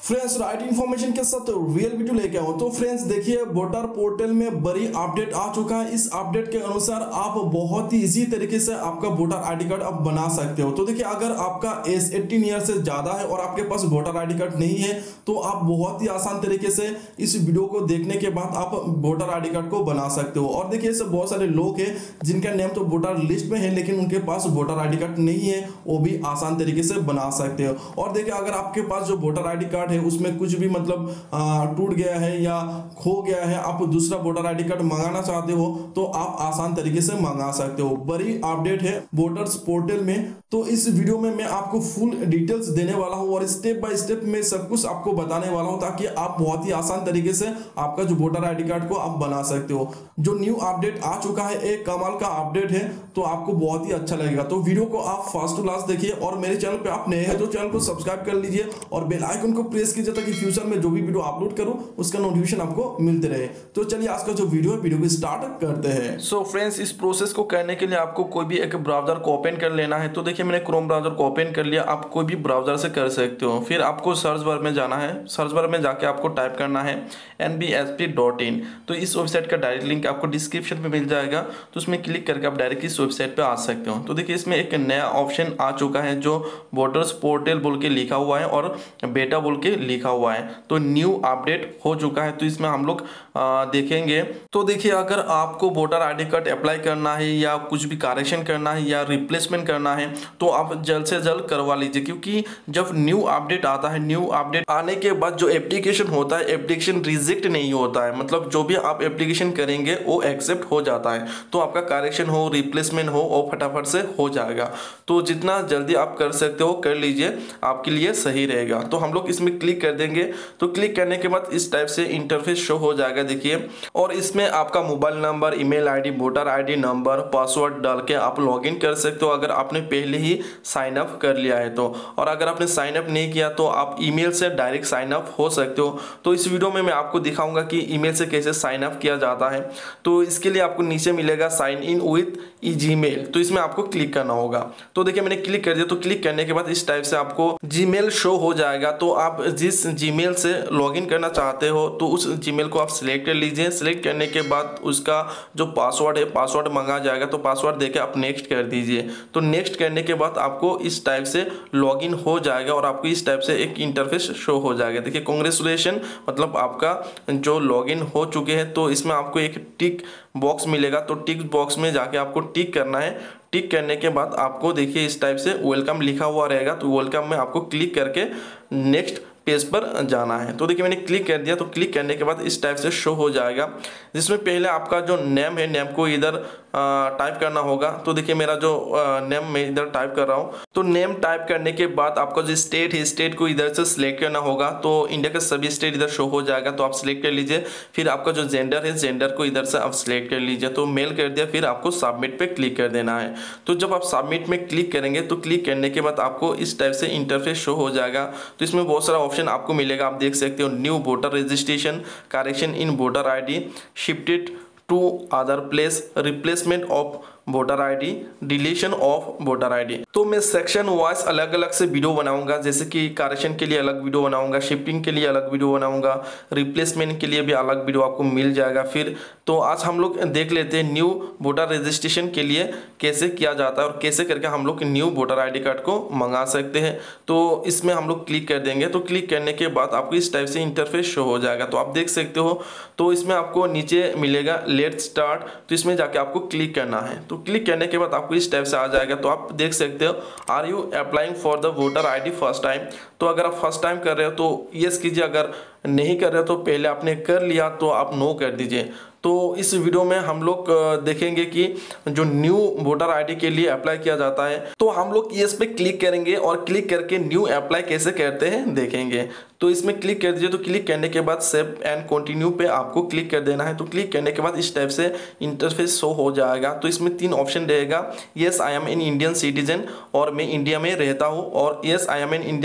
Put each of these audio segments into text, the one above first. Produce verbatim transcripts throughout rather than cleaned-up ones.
Friends right information के साथ real video लेके आऊँ। तो फ्रेंड्स देखिए, वोटर पोर्टल में बड़ी अपडेट आ चुका है। इस अपडेट के अनुसार आप बहुत ही इजी तरीके से आपका वोटर आईडी कार्ड आप बना सकते हो। तो देखिए, अगर आपका एज एटीन ईयर से ज्यादा है और आपके पास वोटर आईडी कार्ड नहीं है तो आप बहुत ही आसान तरीके से इस वीडियो को देखने के बाद आप वोटर आईडी कार्ड को बना सकते हो। और देखिए, ऐसे बहुत सारे लोग हैं जिनका नेम तो वोटर लिस्ट में है लेकिन उनके पास वोटर आईडी कार्ड नहीं है, वो भी आसान तरीके से बना सकते हो। और देखिए, अगर आपके पास जो वोटर आईडी कार्ड है उसमें कुछ भी मतलब टूट गया है या खो गया है, आप दूसरा वोटर आईडी कार्ड मंगाना चाहते हो तो आप आसान तरीके से मंगा सकते हो। बड़ी अपडेट है वोटर्स पोर्टल में। तो इस वीडियो में मैं आपको फुल डिटेल्स देने वाला हूं और स्टेप बाय स्टेप में सब कुछ आपको बताने वाला हूं ताकि आप बहुत ही आसान तरीके से आपका जो वोटर आईडी कार्ड को आप बना सकते हो। जो न्यू अपडेट आ चुका है, एक कमाल का अपडेट है, तो आपको बहुत ही अच्छा लगेगा। तो वीडियो को आप फर्स्ट टू लास्ट देखिए और मेरे चैनल पे आप नए हैं तो चैनल को सब्सक्राइब कर लीजिए और बेल आइकन को प्रेस कीजिए ताकि फ्यूचर में जो भी वीडियो अपलोड करूं उसका नोटिफिकेशन आपको मिलते रहे। तो चलिए आज का जो वीडियो है, वीडियो को स्टार्ट करते हैं। सो फ्रेंड्स, इस प्रोसेस को करने के लिए आपको कोई भी एक ब्राउजर को ओपन कर लेना है। तो देखिए, मैंने क्रोम ब्राउजर को ओपन कर लिया। आप कोई भी ब्राउजर से कर सकते हो। फिर आपको सर्च बार में जाना है। सर्च बार में जाके आपको टाइप करना है N B S P dot in. तो इस वेबसाइट का डायरेक्ट लिंक आपको डिस्क्रिप्शन में मिल जाएगा। तो उसमें क्लिक करके आप डायरेक्ट इस वेबसाइट पे आ सकते हो। तो देखिए, इसमें एक नया ऑप्शन आ चुका है जो वोटर्स पोर्टल बोल के लिखा हुआ है और बेटा बोल के लिखा हुआ है। तो न्यू अपडेट हो चुका है। तो इसमें हम लोग देखेंगे। तो देखिए, अगर आपको वोटर आईडी कार्ड अप्लाई करना है या कुछ भी करेक्शन करना है या रिप्लेसमेंट करना है तो आप जल्द से जल्द करवा लीजिए, क्योंकि जब न्यू अपडेट आता है, न्यू अपडेट आने के बाद जो एप्लीकेशन होता है, एप्लीकेशन रिजेक्ट नहीं होता है। मतलब जो भी आप एप्लीकेशन करेंगे वो एक्सेप्ट हो जाता है। तो आपका करेक्शन हो, रिप्लेसमेंट हो, वो फटाफट से हो जाएगा। तो जितना जल्दी आप कर सकते हो कर लीजिए, आपके लिए सही रहेगा। तो हम लोग इसमें क्लिक कर देंगे। तो क्लिक करने के बाद इस टाइप से इंटरफेस शो हो जाएगा, देखिए। और इसमें आपका mobile number, email ID, voter ID number, password डाल के आप लॉगिन कर सकते हो अगर आपने पहले ही साइन अप कर लिया है तो। और अगर आपने साइन अप नहीं किया तो आप ईमेल से डायरेक्ट साइन अप हो सकते हो। तो इस वीडियो में मैं आपको दिखाऊंगा कि ईमेल से कैसे साइन अप किया जाता है। तो इसके लिए आपको नीचे मिलेगा sign in with e Gmail. तो इसमें आपको क्लिक करना होगा। तो देखिए, मैंने क्लिक कर दिया। तो क्लिक करने के बाद इस टाइप से आपको जीमेल शो हो जाएगा। तो आप जिस जीमेल से लॉगिन करना चाहते हो तो उस जीमेल को आप सिलेक्ट कर लीजिए। सिलेक्ट करने के बाद उसका जो पासवर्ड है, पासवर्ड मांगा जाएगा। तो पासवर्ड देके आप नेक्स्ट कर दीजिए। तो नेक्स्ट करने के बाद आपको इस टाइप से लॉगिन हो जाएगा और आपको इस टाइप से एक इंटरफेस शो हो जाएगा। देखिए, कांग्रेचुलेशन, मतलब आपका जो लॉगिन हो चुके हैं। तो इसमें आपको एक टिक बॉक्स मिलेगा। तो टिक बॉक्स में जाके आपको टिक करना है। टिक करने के बाद आपको देखिए इस टाइप से वेलकम लिखा हुआ रहेगा। तो वेलकम में आपको क्लिक करके नेक्स्ट पेज पर जाना है। तो देखिए, मैंने क्लिक कर दिया। तो क्लिक करने के बाद इस टाइप से शो हो जाएगा, जिसमें पहले आपका जो नेम है, नेम को इधर टाइप करना होगा। तो देखिए, मेरा जो नेम मैं इधर टाइप कर रहा हूँ। तो नेम टाइप करने के बाद आपका जो स्टेट है, स्टेट को इधर से सिलेक्ट करना होगा। तो इंडिया का सभी स्टेट इधर शो हो जाएगा, तो आप सिलेक्ट कर लीजिए। फिर आपका जो जेंडर है, जेंडर को इधर से आप सिलेक्ट कर लीजिए। तो मेल कर दिया। फिर आपको सबमिट पे क्लिक कर देना है। तो जब आप सबमिट में क्लिक करेंगे तो क्लिक करने के बाद आपको इस टाइप से इंटरफेस शो हो जाएगा। तो इसमें बहुत सारा ऑप्शन आपको मिलेगा, आप देख सकते हो। New voter registration, correction in voter ID, shifted to other place, replacement of voter ID, deletion of voter ID. तो मैं सेक्शन वाइज अलग अलग से वीडियो बनाऊंगा, जैसे कि करेक्शन के लिए अलग वीडियो बनाऊंगा, शिफ्टिंग के लिए अलग वीडियो बनाऊंगा, रिप्लेसमेंट के लिए भी अलग वीडियो आपको मिल जाएगा। फिर तो आज हम लोग देख लेते हैं न्यू वोटर रजिस्ट्रेशन के लिए कैसे किया जाता है और कैसे करके हम लोग न्यू वोटर आईडी कार्ड को मंगा सकते हैं। तो इसमें हम लोग क्लिक कर देंगे। तो क्लिक करने के बाद आपको इस टाइप से इंटरफेस शो हो जाएगा। तो आप देख सकते हो। तो इसमें आपको नीचे मिलेगा लेट्स स्टार्ट। तो इसमें जाके आपको क्लिक करना है। तो क्लिक करने के बाद आपको इस टाइप से आ जाएगा। तो आप देख सकते हो, are you applying for the voter ID first time. तो अगर आप फर्स्ट टाइम कर रहे हो तो यस कीजिए, अगर नहीं कर रहे हो तो पहले आपने कर लिया तो आप नो कर दीजिए। तो इस वीडियो में हम लोग देखेंगे कि जो न्यू वोटर आईडी के लिए अप्लाई किया जाता है। तो हम लोग यस पे क्लिक करेंगे और क्लिक करके न्यू अप्लाई कैसे करते हैं देखेंगे। तो इसमें क्लिक कर दीजिए। तो क्लिक करने के बाद सेव एंड कंटिन्यू पे आपको क्लिक कर देना है। तो क्लिक करने के बाद इस टाइप से इंटरफेस शो हो जाएगा। तो इसमें तीन ऑप्शन रहेगा, yes I am an Indian citizen, और मैं इंडिया में रहता हूँ, और yes I am an Indian citizen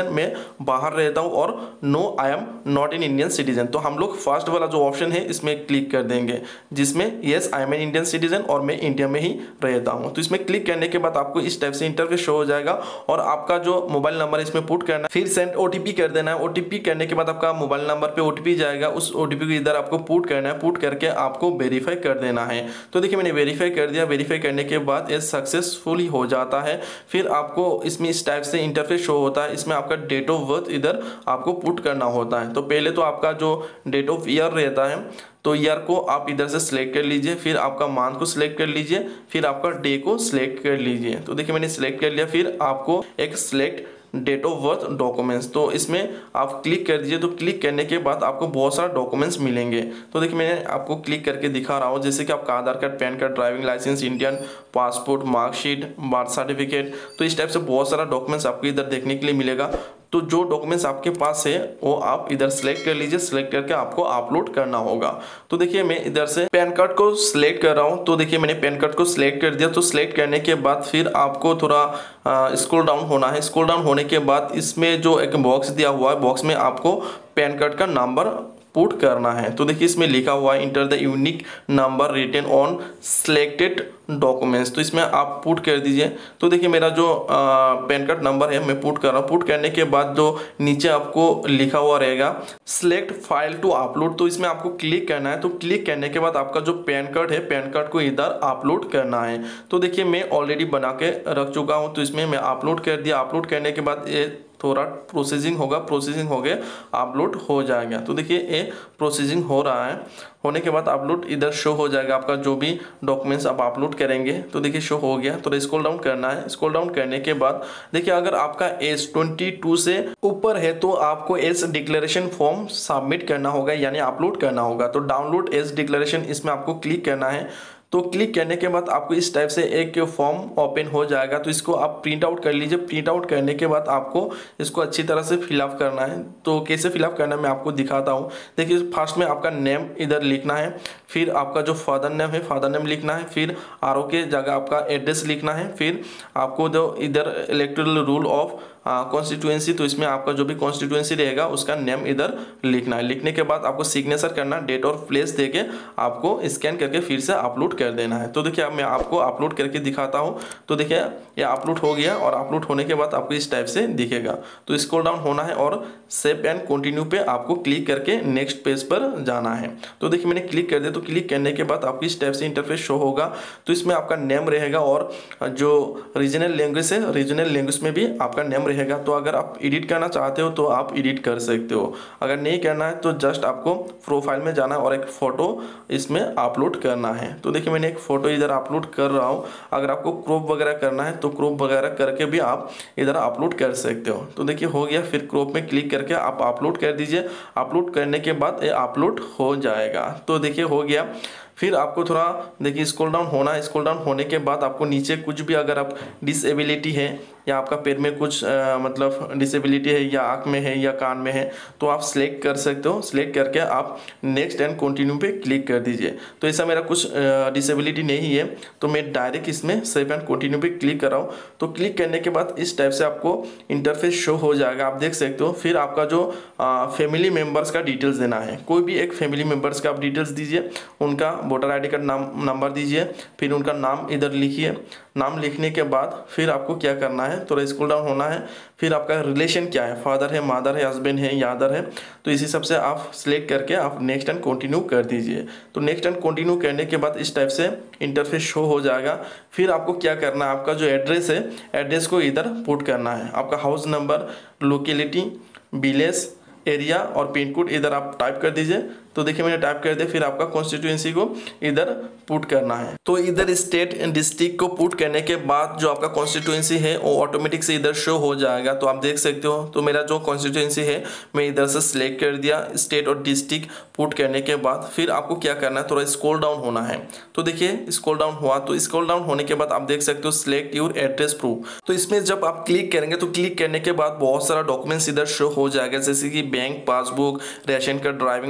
citizen, मैं बाहर रहता हूँ, और no I am not an Indian citizen. तो हम लोग फर्स्ट वाला जो ऑप्शन है इसमें क्लिक कर देंगे, जिसमें yes I am an Indian citizen और मैं इंडिया में ही रहता हूँ। तो इसमें क्लिक करने के बाद आपको इस टाइप से इंटरफेस शो हो जाएगा और आपका जो मोबाइल नंबर इसमें पुट करना है, फिर सेंड ओटीपी कर देना है। ओटीपी करने के बाद आपका मोबाइल नंबर पे ओटीपी जाएगा, उस ओटीपी को इधर आपको पुट करना है, पुट करके आपको वेरीफाई कर देना है। तो देखिए मैंने वेरीफाई कर दिया। वेरीफाई करने के बाद ये सक्सेसफुली हो जाता है। फिर आपको इसमें इस टाइप से इंटरफेस शो होता है। इसमें आपका डेट ऑफ बर्थ इधर आपको पुट करना होता है। तो पहले तो आपका जो डेट ऑफ ईयर रहता है, तो ईयर को आप इधर से सिलेक्ट कर लीजिए, फिर आपका मंथ को सिलेक्ट कर लीजिए, फिर आपका डे को सिलेक्ट कर लीजिए। तो देखिए मैंने सिलेक्ट कर लिया। फिर आपको एक select date of birth documents, तो इसमें आप क्लिक कर दीजिए। तो क्लिक करने के बाद आपको बहुत सारा डॉक्यूमेंट्स मिलेंगे। तो देखिए मैंने आपको क्लिक करके दिखा रहा हूँ, जैसे कि आपका Aadhaar card, PAN card, driving licence, Indian passport, marksheet, birth certificate. तो इस टाइप से बहुत सारा डॉक्यूमेंट्स आपको इधर देखने के लिए मिलेगा। तो जो डॉक्यूमेंट्स आपके पास है वो आप इधर सेलेक्ट कर लीजिए। सिलेक्ट करके आपको अपलोड करना होगा। तो देखिए मैं इधर से पैन कार्ड को सिलेक्ट कर रहा हूँ। तो देखिए मैंने पैन कार्ड को सिलेक्ट कर दिया। तो सिलेक्ट करने के बाद फिर आपको थोड़ा स्क्रॉल डाउन होना है। स्क्रॉल डाउन होने के बाद इसमें जो एक बॉक्स दिया हुआ है, बॉक्स में आपको पैन कार्ड का नंबर पुट करना है। तो देखिए इसमें लिखा हुआ है enter the unique number written on selected documents. तो इसमें आप पुट कर दीजिए। तो देखिए मेरा जो पैन कार्ड नंबर है मैं पुट कर रहा हूँ। पुट करने के बाद जो नीचे आपको लिखा हुआ रहेगा सिलेक्ट फाइल टू अपलोड, तो इसमें आपको क्लिक करना है। तो क्लिक करने के बाद आपका जो पैन कार्ड है, पैन कार्ड को इधर अपलोड करना है। तो देखिए मैं ऑलरेडी बना के रख चुका हूँ। तो इसमें मैं अपलोड कर दिया। अपलोड करने के बाद ये थोड़ा प्रोसेसिंग होगा, प्रोसेसिंग हो गया, अपलोड हो जाएगा। तो देखिए ये प्रोसेसिंग हो रहा है। होने के बाद अपलोड इधर शो हो जाएगा, आपका जो भी डॉक्यूमेंट्स आप अपलोड करेंगे। तो देखिए शो हो गया। तो स्क्रॉल डाउन करना है। स्क्रॉल डाउन करने के बाद देखिए अगर आपका एज बाईस से ऊपर है तो आपको एज डिक्लेरेशन फॉर्म सबमिट करना होगा, यानी अपलोड करना होगा। तो डाउनलोड एज डिक्लेरेशन, इसमें आपको क्लिक करना है। तो क्लिक करने के बाद आपको इस टाइप से एक फॉर्म ओपन हो जाएगा। तो इसको आप प्रिंट आउट कर लीजिए। प्रिंट आउट करने के बाद आपको इसको अच्छी तरह से फिलअप करना है। तो कैसे फिलअप करना है मैं आपको दिखाता हूँ। देखिए फर्स्ट में आपका नेम इधर लिखना है, फिर आपका जो फादर नेम है फादर नेम लिखना है, फिर आर ओ के जगह आपका एड्रेस लिखना है, फिर आपको जो इधर इलेक्टोरल रूल ऑफ कॉन्स्टिट्यूएंसी, तो इसमें आपका जो भी कॉन्स्टिट्यूएंसी रहेगा उसका नेम इधर लिखना है। लिखने के बाद आपको सिग्नेचर करना, डेट और प्लेस देके आपको स्कैन करके फिर से अपलोड कर देना है। तो देखिए अब मैं आपको अपलोड करके दिखाता हूँ। तो देखिए ये अपलोड हो गया और अपलोड होने के बाद आपको इस टाइप से दिखेगा। तो स्क्रॉल डाउन होना है और सेव एंड कंटिन्यू पे आपको क्लिक करके नेक्स्ट पेज पर जाना है। तो देखिए मैंने क्लिक कर दिया। तो क्लिक करने के बाद आपको इस टाइप से इंटरफेस शो होगा। तो इसमें आपका नेम रहेगा और जो रीजनल लैंग्वेज है, रीजनल लैंग्वेज में भी आपका नेम रहेगा। तो अगर आप एडिट करना चाहते हो तो आप एडिट कर सकते हो। अगर नहीं करना है तो जस्ट आपको प्रोफाइल में जाना है और एक फोटो इसमें अपलोड करना है। तो देखिए मैंने एक फोटो इधर अपलोड कर रहा हूँ। अगर आपको क्रॉप वगैरह करना है तो क्रॉप वगैरह करके भी आप इधर अपलोड कर सकते हो। तो देखिए हो गया। फिर क्रॉप में क्लिक करके आप अपलोड कर दीजिए। अपलोड करने के बाद ये अपलोड हो जाएगा। तो देखिए हो गया। फिर आपको थोड़ा देखिए स्क्रॉल डाउन होना है। स्क्रॉल डाउन होने के बाद आपको नीचे कुछ भी अगर आप डिसेबिलिटी है या आपका पैर में कुछ आ, मतलब डिसेबिलिटी है या आँख में है या कान में है तो आप सिलेक्ट कर सकते हो। सिलेक्ट करके आप नेक्स्ट एंड कंटिन्यू पे क्लिक कर दीजिए। तो ऐसा मेरा कुछ डिसेबिलिटी नहीं है तो मैं डायरेक्ट इसमें सेव एंड कंटिन्यू पे क्लिक कर रहा हूँ। तो क्लिक करने के बाद इस टाइप से आपको इंटरफेस शो हो जाएगा, आप देख सकते हो। फिर आपका जो फैमिली मेम्बर्स का डिटेल्स देना है, कोई भी एक फैमिली मेम्बर्स का आप डिटेल्स दीजिए। उनका वोटर आई डी कार्ड नाम नंबर दीजिए, फिर उनका नाम इधर लिखिए। नाम लिखने के बाद फिर आपको क्या करना है, थोड़ा स्क्रॉल डाउन होना है। फिर आपका रिलेशन क्या है, फादर है, मदर है, हस्बैंड है या अदर है। तो इसी सब से आप सिलेक्ट करके आप नेक्स्ट एंड कंटिन्यू कर दीजिए। तो नेक्स्ट एंड कंटिन्यू करने के बाद इस टाइप से इंटरफेस शो हो जाएगा। फिर आपको क्या करना है, आपका जो एड्रेस है एड्रेस को इधर पुट करना है। आपका house number, locality, village, area और पिन कोड इधर आप टाइप कर दीजिए। तो देखिए मैंने टाइप कर दिया। फिर आपका कॉन्स्टिट्यूएंसी को इधर पुट करना है। तो इधर स्टेट डिस्ट्रिक्ट को पुट करने के बाद जो आपका कॉन्स्टिट्यूएंसी है वो ऑटोमेटिक से इधर शो हो जाएगा। तो आप देख सकते हो। तो मेरा जो कॉन्स्टिट्यूएंसी है मैं इधर से सिलेक्ट कर दिया। स्टेट और डिस्ट्रिक्ट पुट करने के बाद फिर आपको क्या करना है, थोड़ा स्क्रॉल डाउन होना है। तो देखिए स्क्रॉल डाउन हुआ। तो स्क्रॉल डाउन होने के बाद आप देख सकते हो सिलेक्ट योर एड्रेस प्रूफ। तो इसमें जब आप क्लिक करेंगे तो क्लिक करने के बाद बहुत सारा डॉक्यूमेंट्स इधर शो हो जाएगा, जैसे कि bank passbook, ration card, driving licence,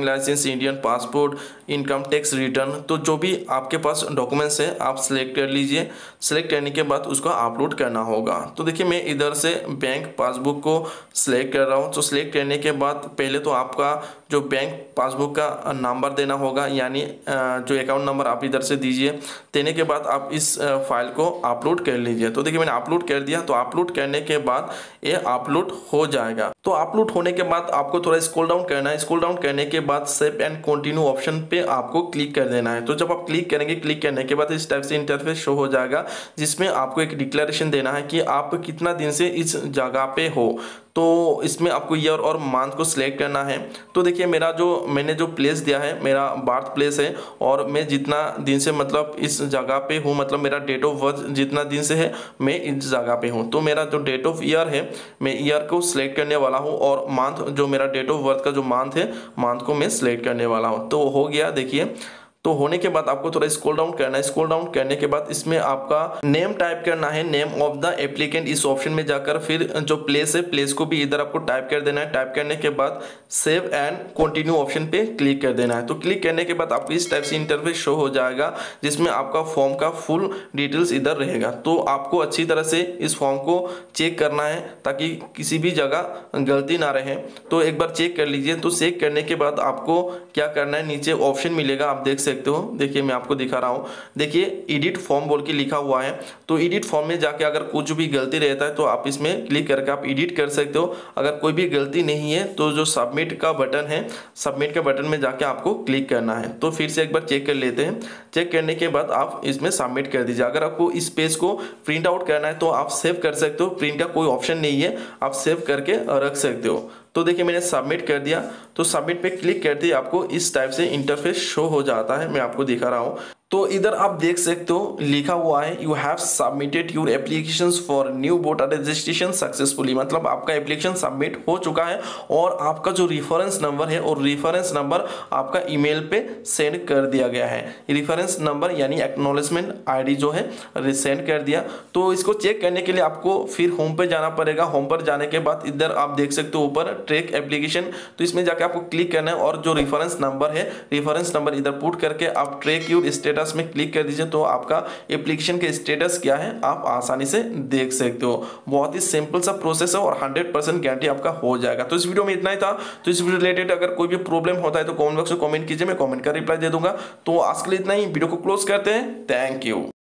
Indian passport, income tax return, तो जो भी आपके पास डॉक्यूमेंट्स है आप सिलेक्ट कर लीजिए। सिलेक्ट करने के बाद उसको अपलोड करना होगा। तो देखिए मैं इधर से बैंक पासबुक को सिलेक्ट कर रहा हूँ। तो सिलेक्ट करने के बाद पहले तो आपका जो बैंक पासबुक का नंबर देना होगा, यानी जो अकाउंट नंबर आप इधर से दीजिए। देने के बाद आप इस फाइल को अपलोड कर लीजिए। तो देखिए मैंने अपलोड कर दिया। तो अपलोड करने के बाद ये अपलोड हो जाएगा। तो अपलोड होने के बाद आपको थोड़ा स्क्रॉल डाउन करना है। स्क्रॉल डाउन करने के बाद सेव एंड कंटिन्यू ऑप्शन पे आपको क्लिक कर देना है। तो जब आप क्लिक करेंगे, क्लिक करने के बाद इस टाइप से इंटरफेस शो हो जाएगा, जिसमें आपको एक डिक्लेरेशन देना है कि आप कितना दिन से इस जगह पे हो। तो इसमें आपको ईयर और मंथ को सिलेक्ट करना है। तो देखिए मेरा जो मैंने जो प्लेस दिया है मेरा बर्थ प्लेस है, और मैं जितना दिन से मतलब इस जगह पे हूँ, मतलब मेरा डेट ऑफ बर्थ जितना दिन से है मैं इस जगह पे हूँ। तो मेरा जो डेट ऑफ ईयर है मैं ईयर को सिलेक्ट करने वाला हूँ, और मंथ जो मेरा डेट ऑफ बर्थ का जो मंथ है मंथ को मैं सिलेक्ट करने वाला हूँ। तो हो गया। देखिए तो होने के बाद आपको थोड़ा स्क्रॉल डाउन करना है। स्क्रॉल डाउन करने के बाद इसमें आपका नेम टाइप करना है, नेम ऑफ द एप्लीकेंट। इस ऑप्शन में जाकर फिर जो प्लेस है प्लेस को भी इधर आपको टाइप कर देना है। टाइप करने के बाद सेव एंड कंटिन्यू ऑप्शन पे क्लिक कर देना है। तो क्लिक करने के बाद आपको इस टाइप से इंटरफेस शो हो जाएगा, जिसमें आपका फॉर्म का फुल डिटेल्स इधर रहेगा। तो आपको अच्छी तरह से इस फॉर्म को चेक करना है ताकि किसी भी जगह गलती ना रहे। तो एक बार चेक कर लीजिए। तो चेक करने के बाद आपको क्या करना है, नीचे ऑप्शन मिलेगा, आप देख सकते हो। देखिए मैं आपको दिखा रहा हूं। देखिए एडिट फॉर्म बोल के लिखा हुआ है। तो एडिट फॉर्म में जाके अगर कुछ भी गलती रहता है तो आप इसमें क्लिक करके आप एडिट कर सकते हो। अगर कोई भी गलती नहीं है तो जो सबमिट का बटन है, सबमिट के बटन में जाके आपको क्लिक करना है। तो फिर से एक बार चेक कर लेते हैं। चेक करने के बाद आप इसमें सबमिट कर दीजिए। अगर आपको इस पेज को प्रिंट आउट करना है तो आप सेव कर सकते हो। प्रिंट का कोई ऑप्शन नहीं है, आप सेव करके रख सकते हो। तो देखिए मैंने सबमिट कर दिया। तो सबमिट पे क्लिक करते ही आपको इस टाइप से इंटरफेस शो हो जाता है। मैं आपको दिखा रहा हूँ। तो इधर आप देख सकते हो लिखा हुआ है you have submitted your applications for new voter registration successfully, मतलब आपका एप्लीकेशन सबमिट हो चुका है और आपका जो रेफरेंस नंबर है और रेफरेंस नंबर आपका ईमेल पे सेंड कर दिया गया है। रेफरेंस नंबर यानी एक्नॉलेजमेंट आईडी जो है सेंड कर दिया। तो इसको चेक करने के लिए आपको फिर होम पे जाना पड़ेगा। होम पर जाने के बाद इधर आप देख सकते हो ऊपर ट्रैक एप्लीकेशन, तो इसमें जाके आपको क्लिक करना है और जो रेफरेंस नंबर है रेफरेंस नंबर इधर पुट करके आप ट्रैक योर स्टेटस में क्लिक कर दीजिए। तो आपका एप्लीकेशन के स्टेटस क्या है आप आसानी से देख सकते हो। बहुत ही सिंपल सा प्रोसेस है और हंड्रेड परसेंट गारंटी आपका हो जाएगा। तो इस वीडियो में इतना ही था। तो इस वीडियो रिलेटेड अगर कोई भी प्रॉब्लम होता है तो कमेंट बॉक्स में कमेंट कीजिए, मैं कमेंट का रिप्लाई दे दूंगा। तो आज के लिए इतना ही, वीडियो को क्लोज करते हैं। Thank you.